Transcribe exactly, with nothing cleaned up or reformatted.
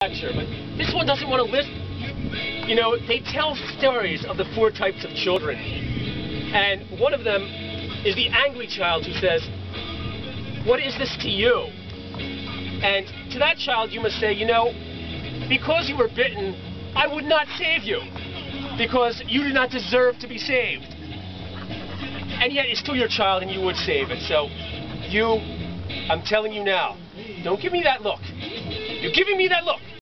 lecture, but this one doesn't want to listen. You know, they tell stories of the four types of children, and one of them is the angry child who says, "What is this to you?" And to that child you must say, you know, because you were bitten, I would not save you, because you do not deserve to be saved. And yet it's still your child and you would save it. So you, I'm telling you now, don't give me that look. You're giving me that look.